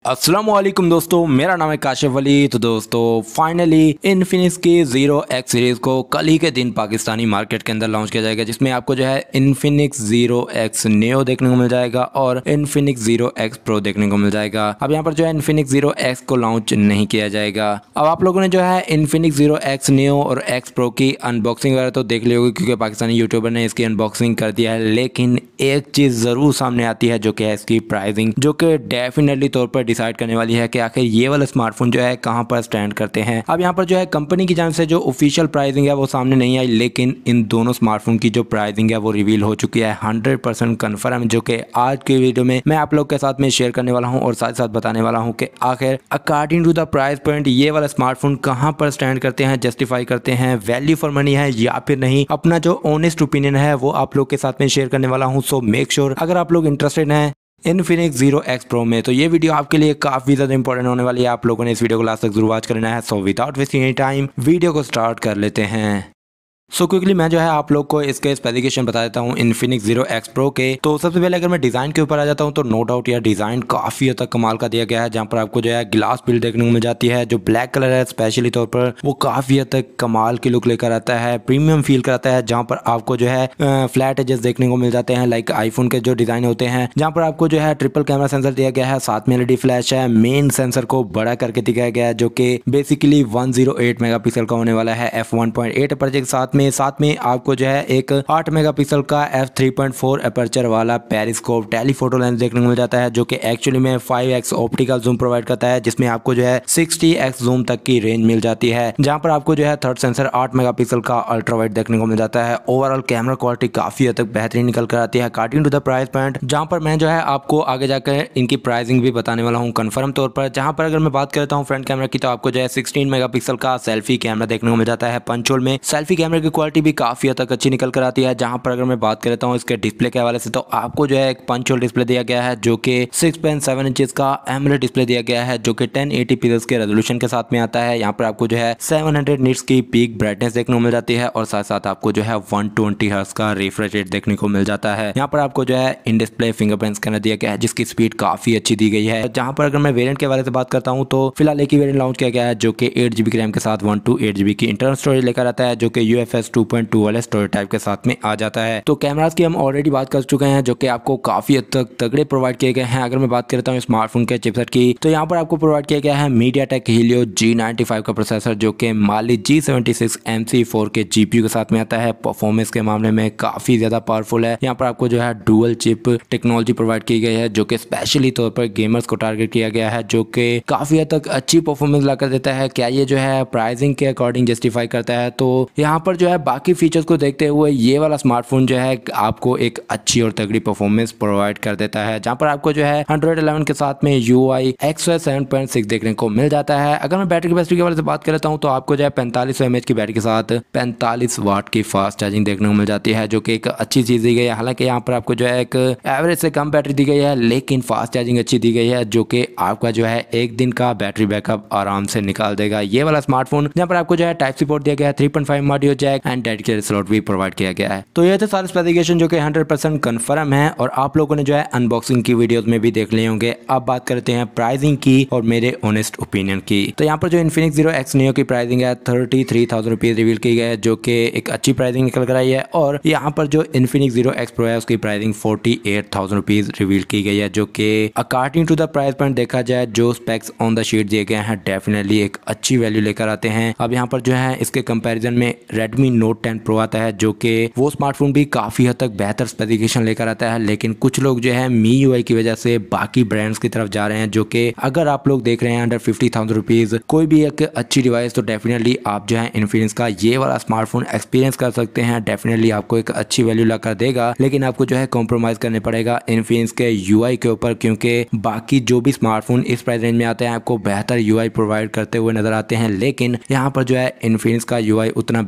अस्सलामुअलैकुम दोस्तों, मेरा नाम है काशिफ अली। तो दोस्तों फाइनली इन्फिनिक्स की ज़ीरो एक्स सीरीज़ को कल ही के दिन पाकिस्तानी मार्केट के अंदर लॉन्च किया जाएगा, जिसमें आपको जो है इन्फिनिक्स ज़ीरो एक्स नेओ देखने को मिल जाएगा और इन्फिनिक्स ज़ीरो एक्स प्रो देखने को मिल जाएगा। अब यहाँ पर जो है इन्फिनिक्स ज़ीरो एक्स को लॉन्च नहीं किया जाएगा। अब आप लोगों ने जो है इन्फिनिक्स ज़ीरो एक्स नेओ और एक्स प्रो की अनबॉक्सिंग वगैरह तो देख ली होगी, क्योंकि पाकिस्तानी यूट्यूबर ने इसकी अनबॉक्सिंग कर दिया है। लेकिन एक चीज़ ज़रूर सामने आती है जो कि है इसकी प्राइसिंग, जो कि डेफिनेटली तौर पर डिसाइड करने वाली है कि आखिर ये वाला स्मार्टफोन जो है कहां पर स्टैंड करते हैं। अब यहां पर जो है कंपनी की जान से जो ऑफिशियल प्राइसिंग है वो सामने नहीं आई, लेकिन इन दोनों स्मार्टफोन की जो प्राइसिंग है वो रिवील हो चुकी है 100% कन्फर्म, जो कि आज की वीडियो में मैं आप लोग के साथ में शेयर करने वाला हूं और साथ साथ बताने वाला हूं कि आखिर according to the price point ये वाला स्मार्टफोन कहां पर स्टैंड करते हैं, जस्टिफाई करते हैं, वैल्यू फॉर मनी है या फिर नहीं। अपना जो ऑनेस्ट ओपिनियन है वो आप लोग के साथ में शेयर करने वाला हूं। सो मेक श्योर अगर आप लोग इंटरेस्टेड हैं इन्फिनिक्स ज़ीरो एक्स प्रो में, तो ये वीडियो आपके लिए काफ़ी ज़्यादा इंपॉर्टेंट होने वाली है। आप लोगों ने इस वीडियो को लास्ट तक जरूर वॉच करना है। So without wasting any time video को स्टार्ट कर लेते हैं। सो क्विकली मैं जो है आप लोग को इसके स्पेसिफिकेशन बता देता हूँ इन्फिनिक्स ज़ीरो एक्स प्रो के। तो सबसे पहले अगर मैं डिज़ाइन के ऊपर आ जाता हूँ तो नो डाउट यार डिज़ाइन काफ़ी हद तक कमाल का दिया गया है, जहाँ पर आपको जो है ग्लास बिल्ड देखने को मिल जाती है। जो ब्लैक कलर है स्पेशली तौर पर वो काफ़ी हद तक कमाल की लुक लेकर आता है, प्रीमियम फील कराता है। जहाँ पर आपको जो है फ्लैट एजेस देखने को मिल जाते हैं लाइक आईफोन के जो डिज़ाइन होते हैं, जहाँ पर आपको जो है ट्रिपल कैमरा सेंसर दिया गया है, साथ में एलईडी फ्लैश है। मेन सेंसर को बड़ा करके दिखाया गया है जो कि बेसिकली 108 मेगापिक्सल का होने वाला है f1.8 अपर्चर के साथ में आपको जो है एक 8 मेगापिक्सल का f3.4 अपर्चर वाला पेरिस्कोप टेलीफोटो लेंस देखने को मिल जाता है, जो कि एक्चुअली में 5x ऑप्टिकल जूम प्रोवाइड करता है, जिसमें आपको जो है 60x जूम तक की रेंज मिल जाती है। जहां पर आपको जो है थर्ड सेंसर 8 मेगापिक्सल का अल्ट्रा वाइड देखने को मिल जाता है। ओवरऑल कैमरा क्वालिटी काफी हद तक बेहतरीन निकल कर आती है according to the price point, जहां पर मैं जो है आपको आगे जाकर इनकी प्राइसिंग भी बताने वाला हूँ कन्फर्म तौर पर। जहां पर अगर मैं बात करता हूँ फ्रंट कैमरा की, तो आपको जो है 16 मेगापिक्सल का सेल्फी कैमरा देखने को मिल जाता है पंच होल में। सेल्फी कैमरे की क्वालिटी भी काफी हद तक अच्छी निकल कर आती है। जहां पर अगर मैं बात करता हूं इसके डिस्प्ले के हवाले से, तो आपको जो है एक पंच होल डिस्प्ले दिया गया है जो कि 6.7 इंचेस का एमोलेड डिस्प्ले दिया गया है, जो कि 1080 पिक्सेल्स के रेजोल्यूशन के साथ में आता है। यहां पर आपको जो है 700 निट्स की पीक ब्राइटनेस देखने को मिल जाती है और साथ साथ आपको जो है 120 हर्ट्ज का रिफ्रेश रेट देखने को मिल जाता है। यहां पर आपको जो है इन डिस्प्ले फिंगरप्रिंट स्कैनर दिया गया है, जिसकी स्पीड काफी अच्छी दी गई है। जहां पर अगर मैं वेरिएंट के बारे में बात करता हूं, तो फिलहाल एक ही वेरिएंट लॉन्च किया गया है जो कि 8GB की रैम के साथ 128GB की इंटरनल स्टोरेज लेकर आता है, जो कि UFS 2.2 वाले स्टोरेज टाइप के साथ में आ जाता है। तो कैमरास की हम ऑलरेडी बात कर चुके हैं, जो कि आपको काफी हद तक तगड़े प्रोवाइड किए गए हैं। अगर मैं बात करता हूँ स्मार्टफोन के चिपसेट की, तो यहाँ पर आपको प्रोवाइड किया गया है MediaTek Helio G95 का प्रोसेसर, जो कि Mali G76 MC4 के GPU के साथ में आता है। परफॉर्मेंस के मामले में काफी ज्यादा पावरफुल है। यहाँ पर आपको जो है डुअल चिप टेक्नोलॉजी प्रोवाइड की गई है, जो कि स्पेशली तौर पर गेमर्स को टारगेट किया गया है, जो कि काफी हद तक अच्छी परफॉर्मेंस लाकर देता है। क्या ये जो है प्राइसिंग के अकॉर्डिंग जस्टिफाई करता है? तो यहाँ पर जो है बाकी फीचर्स को देखते हुए ये वाला स्मार्टफोन जो है आपको एक अच्छी और तगड़ी परफॉर्मेंस प्रोवाइड कर देता है। जहां पर आपको जो है Android 11 के साथ में UI XOS 7.6 देखने को मिल जाता है। अगर मैं बैटरी कैपेसिटी के बारे में बात करता हूं, तो आपको जो है 4500 mAh की बैटरी के साथ 45 वाट की फास्ट चार्जिंग देखने को मिल जाती है, जो कि एक अच्छी चीज दी गई है। हालांकि यहाँ पर आपको जो है एक एवरेज से कम बैटरी दी गई है, लेकिन फास्ट चार्जिंग अच्छी दी गई है, जो कि आपका जो है एक दिन का बैटरी बैकअप आराम से निकाल देगा ये वाला स्मार्टफोन। जहाँ पर आपको जो है टाइप सी पोर्ट दिया गया है, 3.5 audio jack and dedicated slot भी प्रोवाइड किया गया है। तो ये थे सारे स्पेसिफिकेशन जो कि 100% कंफर्म है और आप लोगों ने जो है अनबॉक्सिंग की वीडियोस में भी देख लिए होंगे। अब बात करते हैं प्राइसिंग की और मेरे ऑनेस्ट ओपिनियन की। तो यहाँ पर जो इन्फिनिक्स ज़ीरो एक्स नेओ की प्राइसिंग है 33,000 रुपीज रिवील की गई है, जो कि एक अच्छी प्राइसिंग निकल कर आई है। और यहाँ पर जो इन्फिनिक्स ज़ीरो एक्स प्रो है उसकी प्राइसिंग 48,000 रुपीज रिवील की गई है, जो कि according to the price point देखा जाए जो स्पेक्स ऑन द शीट दिए गए हैं डेफिनेटली एक अच्छी वैल्यू लेकर आते हैं। अब यहाँ पर जो है इसके कंपेरिजन में Redmi Note 10 Pro आता है, जो कि वो स्मार्टफोन भी काफी हद तक बेहतर स्पेसिफिकेशन लेकर आता है। लेकिन कुछ लोग जो है MIUI की वजह से बाकी ब्रांड्स की तरफ जा रहे हैं, जो कि अगर आप लोग देख रहे हैं अंडर 50,000 रुपीज कोई भी एक अच्छी डिवाइस, तो डेफिनेटली आप जो है इन्फिनिक्स का ये वाला स्मार्टफोन एक्सपीरियंस कर सकते हैं। डेफिनेटली आपको एक अच्छी वैल्यू लाकर देगा, लेकिन आपको जो है कॉम्प्रोमाइज करने पड़ेगा इन्फिनिक्स के UI के ऊपर, क्योंकि बाकी जो भी स्मार्टफोन इस प्राइस रेंज में आते हैं आपको बेहतर UI प्रोवाइड करते हुए नजर आते हैं, लेकिन यहाँ पर जो है इन्फिनिक्स का UI उतना बेहतर नहीं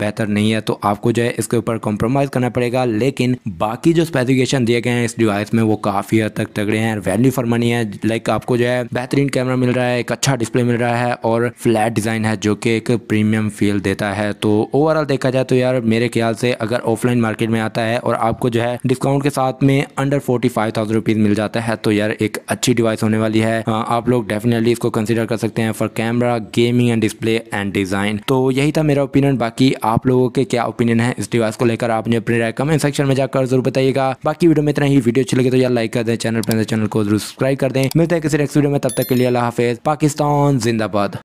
नहीं है, तो आपको जो है इसके ऊपर कॉम्प्रोमाइज़ करना पड़ेगा। लेकिन बाकी जो स्पेसिफिकेशन दिए गए हैं इस डिवाइस में वो काफ़ी हद तक तगड़े हैं, वैल्यू फॉर मनी है। लाइक आपको जो है बेहतरीन कैमरा मिल रहा है, एक अच्छा डिस्प्ले मिल रहा है और फ्लैट डिज़ाइन है जो कि एक प्रीमियम फील देता है। तो ओवरऑल देखा जाए तो यार मेरे ख्याल से अगर ऑफलाइन मार्केट में आता है और आपको जो है डिस्काउंट के साथ में अंडर 45,000 रुपीज़ मिल जाता है तो यार एक अच्छी डिवाइस होने वाली है। आप लोग डेफिनेटली इसको कंसिडर कर सकते हैं for camera, gaming and display and design. तो यही था मेरा ओपिनियन। बाकी आप लोगों के क्या ओपिनियन है इस डिवाइस को लेकर, आपने अपनी राय कमेंट सेक्शन में जाकर जरूर बताइएगा। बाकी वीडियो में इतना ही। वीडियो अच्छी लगे तो यार लाइक कर दें, चैनल को जरूर सब्सक्राइब कर दें। मिलते हैं किसी नेक्स्ट वीडियो में, तब तक के लिए अल्लाह हाफिज़। पाकिस्तान जिंदाबाद।